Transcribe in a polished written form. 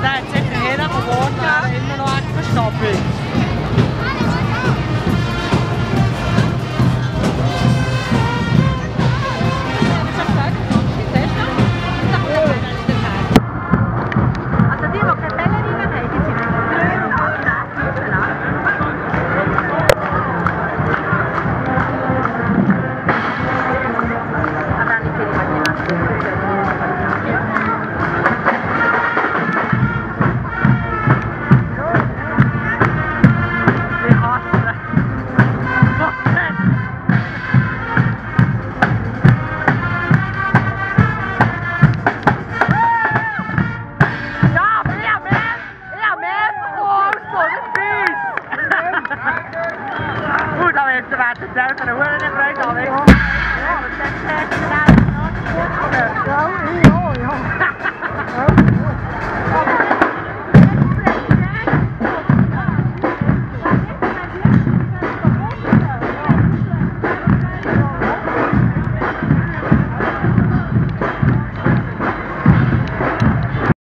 der hat sicher jeder gewohnt, der immer noch echt verstopft. Gut, aber jetzt werden wir selber eine Uhr nicht frei. Ja, aber das ist